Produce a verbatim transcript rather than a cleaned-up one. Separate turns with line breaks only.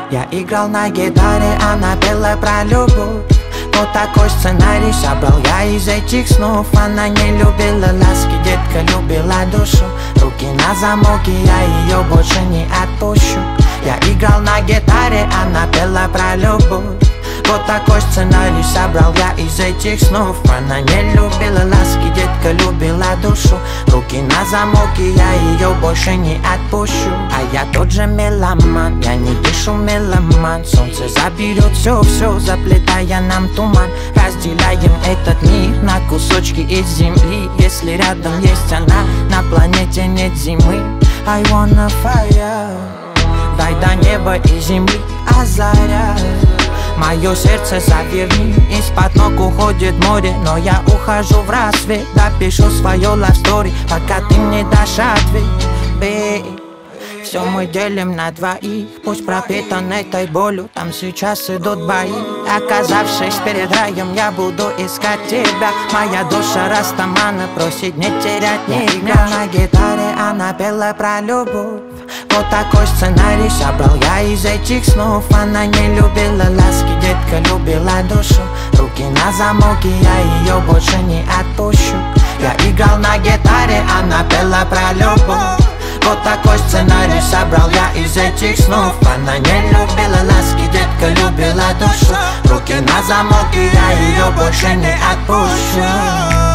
Я играл на гитаре, она пела про любовь. Вот такой сценарий собрал я из этих снов. Она не любила ласки, детка любила душу. Руки на замок, и я ее больше не отпущу. Я играл на гитаре, она пела про любовь. Вот такой сценарий собрал я из этих снов. Она не любила ласки, детка любила душу. Руки на замок, и я ее больше не отпущу. А я тот же меломан, я не дышу меломан. Солнце заберет все-все, заплетая нам туман. Разделяем этот мир на кусочки из земли. Если рядом есть она, на планете нет зимы. I wanna fire. Дай до неба и земли озаря. Мое сердце заверни, из-под ног уходит море. Но я ухожу в рассвет, допишу свое love story, пока ты мне дашь ответ, babe. Все мы делим на двоих, пусть пропитан этой болью. Там сейчас идут бои. Оказавшись перед раем, я буду искать тебя. Моя душа растамана просит не терять ни дня. На гитаре она пела про любовь. Вот такой сценарий собрал я из этих снов. Она не любила ласки, детка любила душу. Руки на замок, и я ее больше не отпущу. Я играл на гитаре, она пела про любовь. Вот такой сценарий собрал я из этих снов. Она не любила ласки, детка любила душу. Руки на замок, и я ее больше не отпущу.